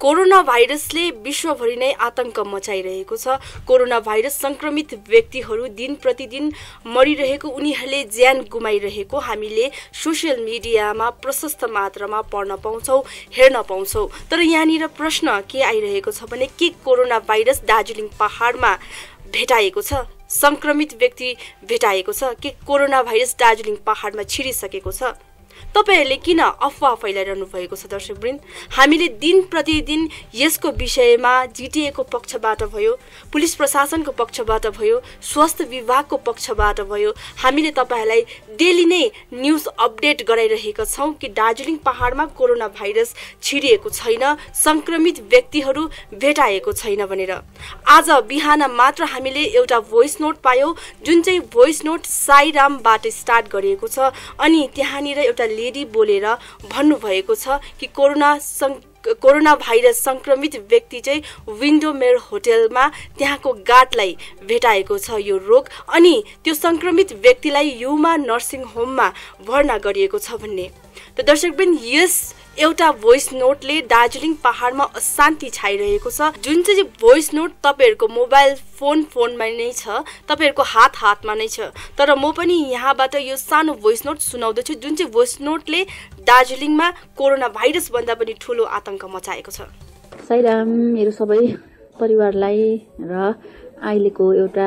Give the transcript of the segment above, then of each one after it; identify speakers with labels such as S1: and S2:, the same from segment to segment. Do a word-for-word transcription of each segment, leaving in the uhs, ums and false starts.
S1: Corona भाइरसले विश्वभरि नै आतंक मचाइरहेको छ। कोरोना भाइरस संक्रमित व्यक्तिहरू दिन प्रतिदिन मरिरहेको, उनीहरूले ज्यान गुमाइरहेको हामीले सोसियल मिडियामा प्रशस्त मात्रामा पढ्न पाउँछौँ, हेर्न पाउँछौँ। तर यहाँनिर प्रश्न के आइरहेको छ भने के कोरोना भाइरस दार्जिलिङ पहाडमा भेटाएको छ? संक्रमित व्यक्ति भेटाएको छ? के कोरोना भाइरस दार्जिलिङ पहाडमा छिरिसकेको छ? तपाईहरूले किन अफवाह फैलाइरहनु भएको छ दर्शकवृन्द? हामीले दिन प्रतिदिन यसको विषयमा जिटिएको पक्षबाट भयो, पुलिस प्रशासनको पक्षबाट भयो, स्वास्थ्य विभागको पक्षबाट भयो, हामीले तपाईहरूलाई डेली नै न्युज अपडेट गराइरहेका छौँ कि दार्जिलिङ पहाडमा कोरोना भाइरस छिरिएको छैन, संक्रमित व्यक्तिहरू भेटाएको छैन भनेर। आज बिहान मात्र हामीले एउटा भोइस नोट पायौँ, जुन चाहिँ भोइस नोट साईरामबाट स्टार्ट गरिएको छ अनि त्यहाँनिर एउटा लेडी बोलेर भन्नुभएको छ कि कोरोना सं कोरोना भाइरस संक्रमित व्यक्ति चाहिँ विन्डोमेयर होटलमा त्यहाँको गार्डलाई भेटाएको छ यो रोग, अनि त्यो संक्रमित व्यक्तिलाई युमा नर्सिङ होममा भर्ना गरिएको छ भन्ने। त दर्शकवृन्द, यस एउटा भोइस नोटले दार्जिलिङ पहाडमा अशान्ति छाइरहेको छ। जुन चाहिँ भोइस नोट तपाईहरूको मोबाइल फोन फोनमा नै छ, तपाईहरूको हात हातमा नै छ। तर म पनि यहाँबाट यो सानो भोइस नोट सुनाउँदैछु, जुन चाहिँ भोइस नोटले दार्जिलिङमा कोरोना भाइरस भन्दा पनि ठुलो आतंक मचाएको छ।
S2: साईराम, मेरो सबै परिवारलाई र अहिलेको एउटा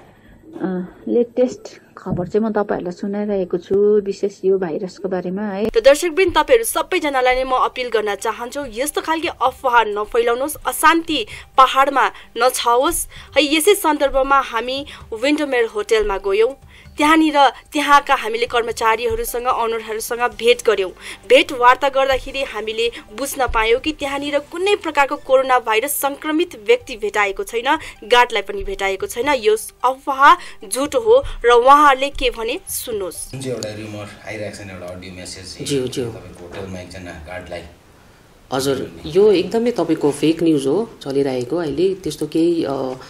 S2: लेटेस्ट खबर चाहिँ म तपाईहरुलाई सुनाइरहेको छु, विशेष यो भाइरसको बारेमा है।
S1: त दर्शकवृन्द, तपाईहरु सबैजनालाई नै म अपील गर्न चाहन्छु, यस्तो खालके अफवाह नफैलाउनुहोस्, अशान्ति पहाडमा नछाओस् है। यसै सन्दर्भमा हामी विन्डोमेयर होटलमा गयौं, त्यहाँनिर त्यहाँका हामीले कर्मचारीहरूसँग, अनरहरूसँग भेट गर्यौं। भेटवार्ता गर्दाखेरि हामीले बुझ्न पायौं कि त्यहाँनिर कुनै प्रकारको कोरोना भाइरस संक्रमित व्यक्ति भेटाएको छैन, गार्डलाई पनि भेटाएको छैन। यो अफवाह झुटो हो र उहाँहरूले के भने सुन्नुहोस्।
S3: जुन चाहिँ एउटा रिमर आइरहेको छ, एउटा अडियो मेसेज
S4: ज्यू ज्यू
S3: तपाईको होटलमा एकजना गार्डलाई,
S4: हजुर यो एकदमै तपाईको फेक न्युज हो चलिरहेको। अहिले त्यस्तो केही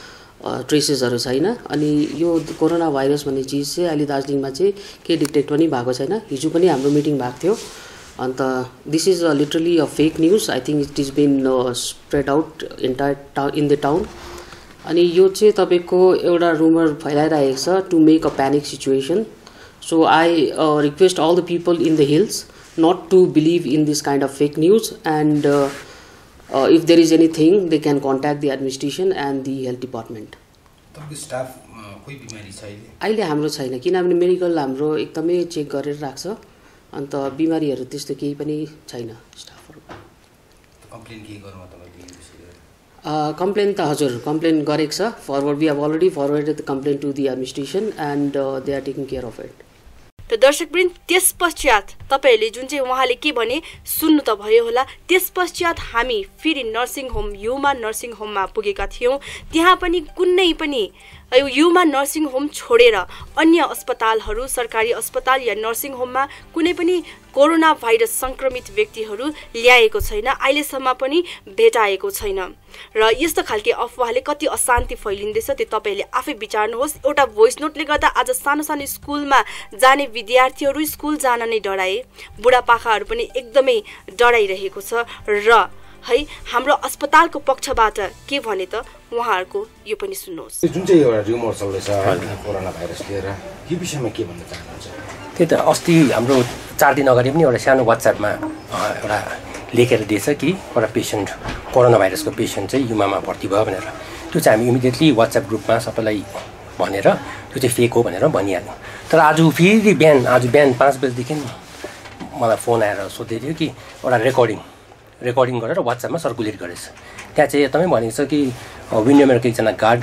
S4: ट्रेसेसहरू छैन। अनि यो कोरोना भाइरस भन्ने चिज चाहिँ अहिले दार्जिलिङमा चाहिँ के डिटेक्ट पनि भएको छैन। हिजो पनि हाम्रो मिटिङ भएको थियो, अन्त this is literally a fake news. I think it is been spread out entire town in the town. अनि यो चाहिँ तपाईँको एउटा रुमर फैलाइरहेको छ to make a panic situation. So I request all the people in the hills not to believe in this kind of fake news, and uh, uh, if there is anything they can contact the administration and the health department.
S3: तपाईको staff कोही बिमारी छ अहिले?
S4: अहिले हाम्रो छैन, किनभने medical हाम्रो एकदमै चेक गरेर राख्छ, अन्त बिमारीहरू त्यस्तो केही पनि छैन स्टाफहरु।
S3: कम्प्लेन के गर्नु तपाईले यो विषयमा?
S4: Uh, कम्प्लेन त हजुर कम्प्लेन गरेको छ, forward we have already forwarded the complain to the administration and they are taking care of it.
S1: त दर्शकवृन्द, त्यस पश्चात तपाईहरूले जुन चाहिँ उहाँले के भने सुन्नु त भयो होला। त्यस पश्चात हामी फेरि नर्सिङ होम, युमा नर्सिङ होममा पुगेका थियौँ। त्यहाँ पनि कुनै पनि युमा नर्सिङ होम छोडेर अन्य अस्पतालहरू, सरकारी अस्पताल या नर्सिङ होममा कुनै पनि कोरोना भाइरस संक्रमित व्यक्तिहरू ल्याएको छैन, अहिलेसम्म पनि भेटाएको छैन। र यस्तो खालके अफवाहले कति अशान्ति फैलिँदैछ त्यो तपाईले आफै विचार्नुहोस्। एउटा भोइस नोटले गर्दा आज सानो सानो स्कुलमा जाने विद्यार्थीहरू स्कुल जान नै डराए, बुढापाकाहरू पनि एकदमै डराइरहेको छ। र है हाम्रो अस्पतालको पक्षबाट के भने त उहाँहरूको यो पनि सुन्नुहोस्।
S3: जुन चाहिँ एउटा र्युमर चल्दैछ कोरोना भाइरस लिएर, यो विषयमा के भन्न चाहनुहुन्छ?
S5: त्यही त अस्ति हाम्रो चार दिन अगाडि पनि एउटा सानो वाट्सएपमा एउटा लेखेर दिएछ कि एउटा पेसेन्ट कोरोना भाइरसको पेसेन्ट चाहिँ युमामा भर्ती भयो भनेर। त्यो चाहिँ हामी इमिडिएटली वाट्सएप ग्रुपमा सबैलाई भनेर त्यो चाहिँ फेक हो भनेर भनिहाल्यौँ। तर आज फेरि बिहान आज बिहान पाँच बजीदेखि मलाई फोन आएर सोध्दै थियो कि एउटा रेकर्डिङ रेकर्डिङ गरेर वाट्सएपमा सर्कुलेट गरेछ। त्यहाँ चाहिँ एकदमै भनेको छ कि विन्डोमेयरको एकजना गार्ड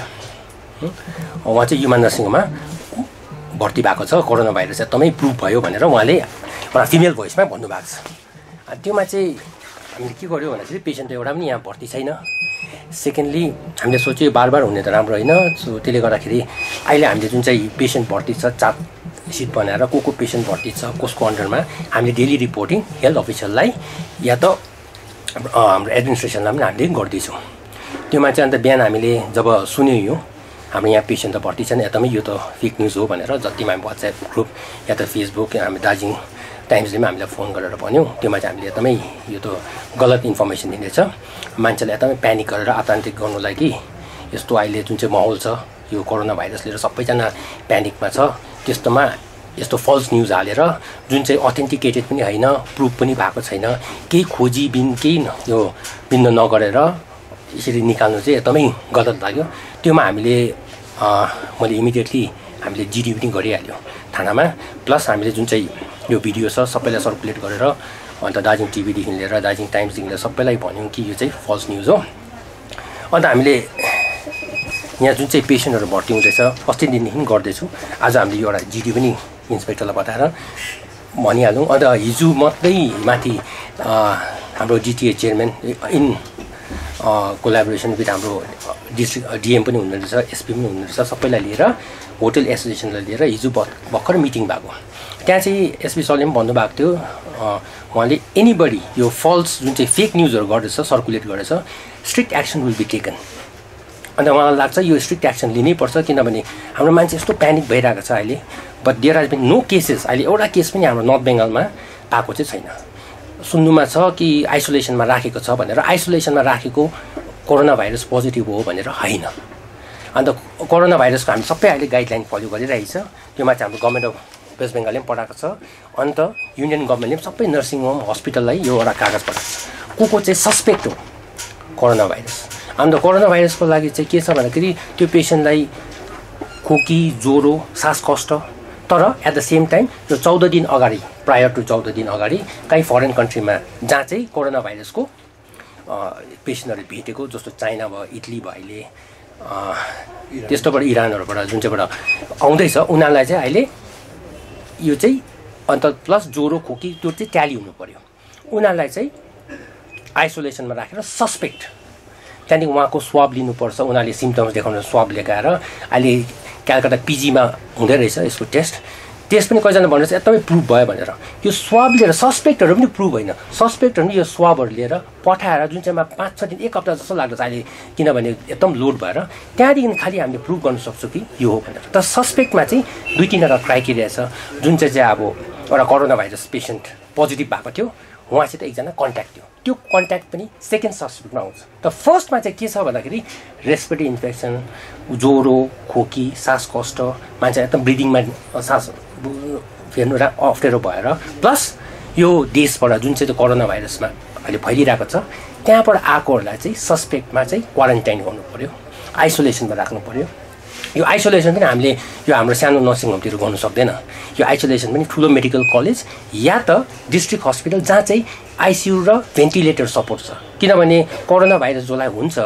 S5: उहाँ चाहिँ युमा नर्सिङ होममा भर्ती भएको छ, कोरोना भाइरस एकदमै प्रुभ भयो भनेर उहाँले एउटा फिमेल भोइसमा भन्नुभएको छ। त्योमा चाहिँ हामीले के गर्यो भन्दाखेरि पेसेन्ट एउटा पनि यहाँ भर्ती छैन। सेकेन्डली हामीले सोच्यो बार बार हुने त राम्रो होइन, सो त्यसले गर्दाखेरि अहिले हामीले जुन चाहिँ पेसेन्ट भर्ती छ चार सिट बनाएर को को पेसेन्ट भर्ती छ कसको अन्डरमा हामीले डेली रिपोर्टिङ हेल्थ अफिसरलाई या त हाम्रो एडमिनिस्ट्रेसनलाई पनि हामीले गर्दैछौँ। त्योमा चाहिँ अन्त बिहान हामीले जब सुन्यौँ यो हाम्रो यहाँ पेसेन्ट त भर्ती छैन, एकदमै यो त फेक न्युज हो भनेर जतिमा हामी वाट्सएप ग्रुप या त फेसबुक हामी दार्जिलिङ टाइम्सले पनि हामीलाई फोन गरेर भन्यो, त्योमा चाहिँ हामीले एकदमै यो त गलत इन्फर्मेसन दिँदैछ, मान्छेलाई एकदमै प्यानिक गरेर आतङ्कित गर्नुलाई कि यस्तो अहिले जुन चाहिँ माहौल छ यो कोरोना भाइरस लिएर सबैजना प्यानिकमा छ, त्यस्तोमा यस्तो फल्स न्युज हालेर जुन चाहिँ अथेन्टिकेटेड पनि होइन, प्रुफ पनि भएको छैन, केही खोजीबिन केही यो बिन्द नगरेर यसरी निकाल्नु चाहिँ एकदमै गलत लाग्यो। त्योमा हामीले मैले इमिडिएटली हामीले जिडी पनि गरिहाल्यो थानामा, प्लस हामीले जुन चाहिँ यो भिडियो छ सबैलाई सर्कुलेट गरेर अन्त दार्जिलिङ टिभीदेखि लिएर दार्जिलिङ टाइम्सदेखि लिएर सबैलाई भन्यौँ कि यो चाहिँ फल्स न्युज हो। अन्त हामीले यहाँ जुन चाहिँ पेसेन्टहरू भर्ती हुँदैछ अस्ति दिनदेखि गर्दैछु, आज हामीले एउटा जिडी पनि इन्सपेक्टरलाई बताएर भनिहाल्यौँ। अन्त हिजो मात्रै माथि हाम्रो GTA chairman in collaboration with हाम्रो डिस्ट्रिक्ट डिएम पनि हुनुहुँदो रहेछ, एसपी पनि हुनुहुँदो रहेछ, सबैलाई लिएर होटल एसोसिएसनलाई लिएर हिजो भर्खर मिटिङ भएको। त्यहाँ चाहिँ एसपी सरले पनि भन्नुभएको थियो, उहाँले एनीबडी यो फल्स जुन चाहिँ फेक न्युजहरू गर्दैछ सर्कुलेट गर्दैछ strict action will be taken. अन्त उहाँलाई लाग्छ यो स्ट्रिक्ट एक्सन लिनैपर्छ, किनभने हाम्रो मान्छे यस्तो प्यानिक भइरहेको छ अहिले, but there has been no cases. अहिले एउटा केस पनि हाम्रो नर्थ बेङ्गालमा पाएको चाहिँ छैन। सुन्नुमा छ कि आइसोलेसनमा राखेको छ भनेर, आइसोलेसनमा राखेको कोरोना भाइरस पोजिटिभ हो भनेर होइन। अन्त कोरोना भाइरसको हामी सबै अहिले गाइडलाइन फलो गरिरहेको छ, त्योमा चाहिँ हाम्रो गभर्मेन्ट अफ वेस्ट बेङ्गालले पनि पठाएको छ, अन्त युनियन गभर्मेन्टले पनि सबै नर्सिङ होम हस्पिटललाई यो एउटा कागज पठाएको छ को को चाहिँ सस्पेक्ट हो कोरोना भाइरस। अन्त कोरोना भाइरसको लागि चाहिँ के छ भन्दाखेरि त्यो पेसेन्टलाई खोकी, ज्वरो, सास कष्ट, तर एट द सेम टाइम यो चौध दिन अगाडि प्रायर टु चौध दिन अगाडि कहीँ फरेन कन्ट्रीमा जहाँ चाहिँ कोरोना भाइरसको पेसेन्टहरू भेटेको, जस्तो चाइना भयो, इटली भयो, अहिले त्यस्तोबाट इरानहरूबाट जुन चाहिँबाट आउँदैछ उनीहरूलाई चाहिँ अहिले यो चाहिँ अन्त प्लस ज्वरो, खोकी त्यो चाहिँ ट्याली हुनु पऱ्यो। उनीहरूलाई चाहिँ आइसोलेसनमा राखेर सस्पेक्ट, त्यहाँदेखि उहाँको स्वाब लिनुपर्छ, उनीहरूले सिम्टम्स देखाउनु स्वाब लेखाएर अहिले कलकत्ता पिजीमा हुँदै रहेछ यसको टेस्ट। टेस्ट पनि कतिजना भनेर चाहिँ एकदमै प्रुभ भयो भनेर, यो स्वाब लिएर सस्पेक्टहरू पनि प्रुभ होइन, सस्पेक्टहरू पनि यो स्वाबहरू लिएर पठाएर जुन चाहिँमा पाँच छ दिन एक हप्ता जस्तो लाग्दछ अहिले, किनभने एकदम लोड भएर त्यहाँदेखि खालि हामीले प्रुभ गर्न सक्छौँ कि यो हो भनेर। तर सस्पेक्टमा चाहिँ दुई तिनवटा क्राइटेरिया छ, जुन चाहिँ चाहिँ अब एउटा कोरोना भाइरस पेसेन्ट पोजिटिभ भएको थियो, उहाँसित एकजना कन्ट्याक्ट थियो, त्यो कन्ट्याक्ट पनि सेकेन्ड सस्पेक्टमा आउँछ। त फर्स्टमा चाहिँ के छ भन्दाखेरि रेस्पिरेटरी इन्फेक्सन, ज्वरो, खोकी, सास कष्ट, मान्छे एकदम ब्रिदिङमा सास फेर्नु रा अप्ठ्यारो भएर, प्लस यो देशबाट जुन चाहिँ कोरोना भाइरसमा अहिले फैलिरहेको छ त्यहाँबाट आएकोहरूलाई चाहिँ सस्पेक्टमा चाहिँ क्वारेन्टाइन गर्नु पऱ्यो, आइसोलेसनमा राख्नु पऱ्यो। यो आइसोलेसन पनि हामीले यो हाम्रो सानो नर्सिङ होमतिर गर्नु सक्दैन, यो आइसोलेसन पनि ठुलो मेडिकल कलेज या त डिस्ट्रिक्ट हस्पिटल जहाँ चाहिँ आइसियु र भेन्टिलेटर सपोर्ट छ। किनभने कोरोना भाइरस जसलाई हुन्छ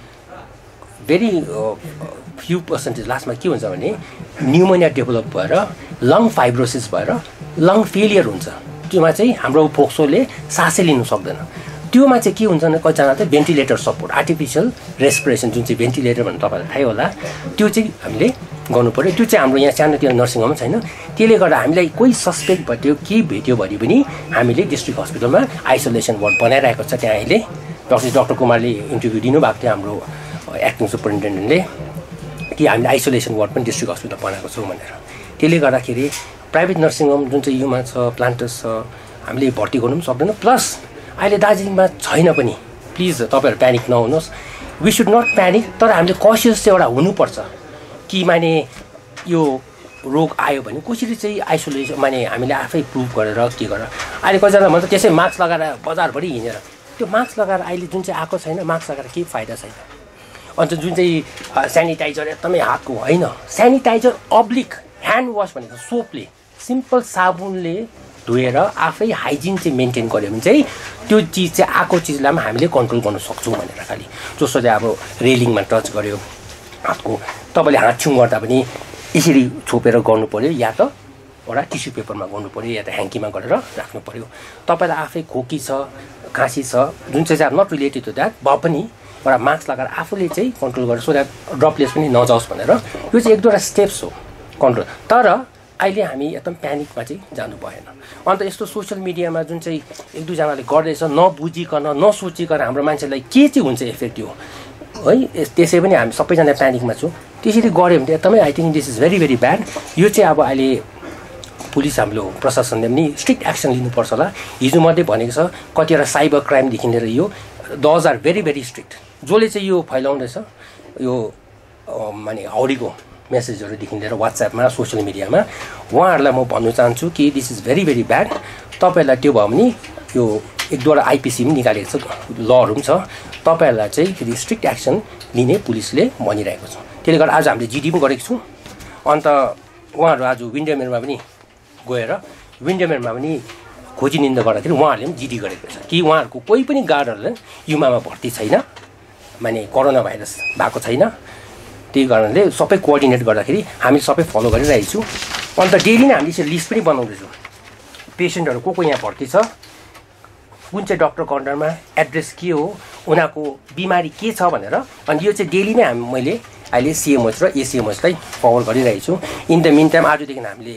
S5: भेरी फ्यु पर्सेन्टेज लास्टमा के हुन्छ भने न्युमोनिया डेभलप भएर लङ फाइब्रोसिस भएर लङ फेलियर हुन्छ, त्योमा चाहिँ हाम्रो फोक्सोले सासै लिनु सक्दैन। त्योमा चाहिँ के हुन्छ भने कतिजना चाहिँ भेन्टिलेटर सपोर्ट, आर्टिफिसियल रेस्पिरेसन जुन चाहिँ भेन्टिलेटर भन्नु तपाईँलाई थाहै होला, त्यो चाहिँ हामीले गर्नु पऱ्यो। त्यो चाहिँ हाम्रो यहाँ सानोतिर नर्सिङ होम छैन, त्यसले गर्दा हामीलाई कोही सस्पेक्ट भेट्यो के भेट्यो भने पनि हामीले डिस्ट्रिक्ट हस्पिटलमा आइसोलेसन वार्ड बनाइरहेको छ। त्यहाँ अहिले डक्टर डक्टर कुमारले इन्टरभ्यू दिनुभएको थियो हाम्रो एक्टिङ सुपरिन्टेन्डेन्टले कि हामीले आइसोलेसन वार्ड पनि डिस्ट्रिक्ट हस्पिटल बनाएको छौँ भनेर। त्यसले गर्दाखेरि प्राइभेट नर्सिङ होम जुन चाहिँ युमा छ, प्लान्टर्स छ, हामीले भर्ती गर्नु पनि सक्दैन। प्लस अहिले दार्जिलिङमा छैन पनि, प्लिज तपाईँहरू प्यानिक नहुनुहोस्, वी सुड नट प्यानिक, तर हामीले कसियस चाहिँ एउटा हुनुपर्छ कि माने यो रोग आयो भने कसरी चाहिँ आइसोलेसन माने हामीले आफै प्रुभ गरेर के गरेर। अहिले कतिजना भन्छ त्यसै मास्क लगाएर बजारभरि हिँडेर, त्यो मास्क लगाएर अहिले जुन चाहिँ आएको छैन मास्क लगाएर केही फाइदा छैन। अन्त जुन चाहिँ सेनिटाइजर एकदमै हातको होइन, सेनिटाइजर अब्लिक ह्यान्ड वास भनेको सोपले सिम्पल साबुनले धोएर आफै हाइजिन चाहिँ मेन्टेन गऱ्यो भने चाहिँ त्यो चिज चाहिँ आएको चिजलाई पनि हामीले कन्ट्रोल गर्न सक्छौँ भनेर। खालि जस्तो चाहिँ अब रेलिङमा टच गऱ्यो हातको, तपाईँले हात छुङ गर्दा पनि यसरी छोपेर गर्नु पऱ्यो, या त एउटा टिस्यु पेपरमा गर्नु पऱ्यो, या त ह्याङ्कीमा गरेर राख्नु पऱ्यो। तपाईँलाई आफै खोकी छ, खाँसी छ, जुन चाहिँ चाहिँ नट रिलेटेड टु द्याट भए पनि एउटा मास्क लगाएर आफूले चाहिँ कन्ट्रोल गरेर सो द्याट ड्रपलेट्स पनि नजाओस् भनेर यो चाहिँ एक दुईवटा स्टेप्स हो कन्ट्रोल। तर अहिले हामी एकदम प्यानिकमा चाहिँ जानु भएन। अन्त यस्तो सोसियल मिडियामा जुन चाहिँ एक दुईजनाले गर्दैछ नबुझिकन नसोचिकन हाम्रो मान्छेलाई के चाहिँ हुन्छ इफेक्ट हो है, त्यसै पनि हामी सबैजना प्यानिकमा छौँ। त्यसरी गऱ्यो भने एकदमै I think this is very very bad. यो चाहिँ अब अहिले पुलिस हाम्रो प्रशासनले पनि स्ट्रिक्ट एक्सन लिनुपर्छ होला। हिजो मात्रै भनेको छ कतिवटा साइबर क्राइमदेखि लिएर यो दज आर भेरी भेरी स्ट्रिक्ट। जसले चाहिँ यो फैलाउँदैछ यो माने हाउडीको मेसेजहरूदेखि लिएर वाट्सएपमा सोसियल मिडियामा उहाँहरूलाई म भन्नु चाहन्छु कि this is very very bad. तपाईँहरूलाई त्यो भयो भने यो एक दुईवटा आइपिसी पनि निकालेको छ, लहरू पनि छ, तपाईँहरूलाई चाहिँ फेरि स्ट्रिक्ट एक्सन लिने पुलिसले भनिरहेको छ। त्यसले गर्दा आज हामीले जिडी पनि गरेको छौँ। अन्त उहाँहरू आज विन्डोमेरमा पनि गएर विन्डोमेरमा पनि खोजी निन्दा गर्दाखेरि उहाँहरूले पनि जिडी गरेको छ कि उहाँहरूको कोही पनि गार्डहरूले युमामा भर्ती छैन, माने कोरोना भाइरस भएको छैन। त्यही कारणले सबै कोअर्डिनेट गर्दाखेरि हामी सबै फलो गरिरहेको छौँ। अन्त डेली नै हामीले यसरी लिस्ट पनि बनाउँदैछौँ पेसेन्टहरू को को यहाँ भर्ती छ, कुन चाहिँ डक्टरको अन्डरमा, एड्रेस के हो, उनीहरूको बिमारी के छ भनेर। अनि यो चाहिँ डेली नै हामी मैले अहिले सिएमएच र एसिएमएचलाई फरवर्ड गरिरहेको छु। इन द मिन टाइम आजदेखि हामीले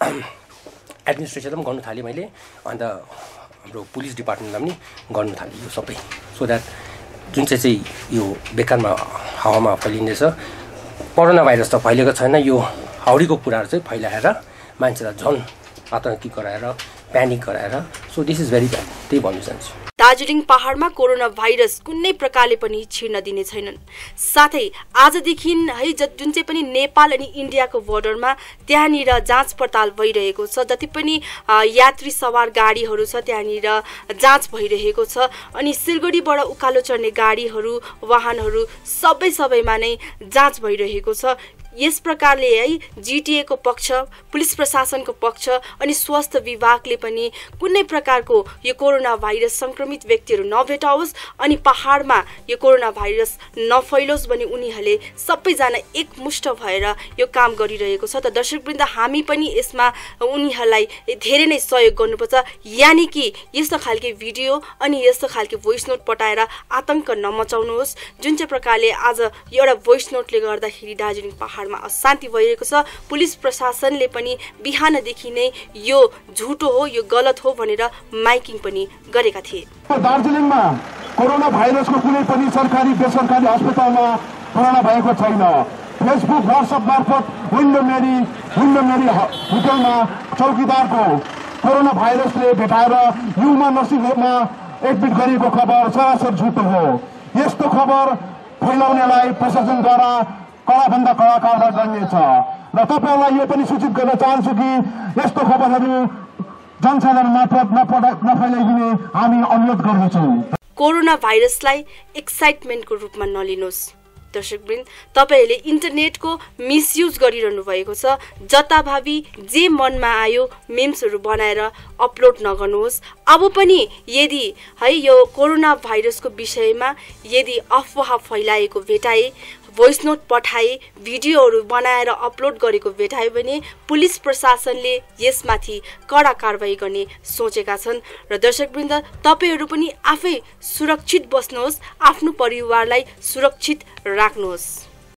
S5: एडमिनिस्ट्रेसन पनि गर्नु थालेँ मैले, अन्त हाम्रो पुलिस डिपार्टमेन्टलाई पनि गर्नु थालेँ यो सबै, सो द्याट जुन चाहिँ चाहिँ यो बेकारमा हावामा फैलिँदैछ कोरोना भाइरस त फैलेको छैन, यो हाउडीको कुराहरू चाहिँ फैलाएर मान्छेलाई झन् आतङ्कित गराएर प्यानिक गराएर, so this is very bad, त्यही भन्नु चाहन्छु।
S1: दार्जिलिङ पहाडमा कोरोना भाइरस कुनै प्रकारले पनि छिर्न दिने छैनन्। साथै आजदेखि है जुन चाहिँ पनि नेपाल अनि इन्डियाको बोर्डरमा त्यहाँनिर जाँच पडताल भइरहेको छ, जति पनि यात्री सवार गाडीहरू छ त्यहाँनिर जाँच भइरहेको छ। अनि सिलगढीबाट उकालो चढ्ने गाडीहरू वाहनहरू सबै सबैमा नै जाँच भइरहेको छ। यस प्रकारले है जिटिएको पक्ष, पुलिस प्रशासनको पक्ष अनि स्वास्थ्य विभागले पनि कुनै प्रकारको यो कोरोना भाइरस संक्रमित व्यक्तिहरू नभेटाओस् अनि पहाडमा यो कोरोना भाइरस नफैलोस् भनी उनीहरूले सबैजना एकमुष्ट भएर यो काम गरिरहेको छ। त दर्शकवृन्द, हामी पनि यसमा उनीहरूलाई धेरै नै सहयोग गर्नुपर्छ। यानि कि यस्तो खालके भिडियो अनि यस्तो खालके भोइस नोट पठाएर आतंक नमचाउनुहोस्। जुन चाहिँ प्रकारले आज एउटा भोइस नोटले गर्दाखेरि दार्जिलिङ पहाड अशान्ति भइरहेको छ, पुलिस प्रशासनले पनि बिहानदेखि नै यो झुटो हो, यो गलत हो भनेर माइकिङ पनि गरेका थिए।
S6: दार्जिलिङमा कोरोना भाइरसको कुनै पनि सरकारी बेसरकारी अस्पतालमा कोरोना भएको छैन। फेसबुक व्हाट्सएप मार्फत विन्डो मेरी विन्डो मेरी होटलमा चौकीदारको कोरोना भाइरसले भेटाएर युमा नर्सिङ होममा एडमिट गरिएको खबर सरासर झुटो हो। यस्तो खबर फैलाउनेलाई प्रशासनद्वारा कडाभन्दा कडा कारवाही गरिनेछ र तपाईँहरूलाई यो पनि सूचित गर्न चाहन्छु कि यस्तो खबरहरू जनसाधारण मार्फत नफैलाइदिने हामी अनुरोध गर्दछौँ।
S1: कोरोना भाइरसलाई एक्साइटमेन्टको रूपमा नलिनुहोस्। दर्शकवृन्द, तपाईँहरूले इन्टरनेटको मिसयुज गरिरहनु भएको छ। जताभावी जे मनमा आयो मेम्सहरू बनाएर अपलोड नगर्नुहोस्। अब पनि यदि है यो कोरोना भाइरसको विषयमा यदि अफवाह फैलाएको भेटाए, भोइस नोट पठाए, भिडियोहरू बनाएर अपलोड गरेको भेटायो भने पुलिस प्रशासनले यसमाथि कडा कारवाही गर्ने सोचेका छन्। र दर्शकवृन्द, तपाईँहरू पनि आफै सुरक्षित बस्नुहोस्, आफ्नो परिवारलाई सुरक्षित राख्नुहोस्।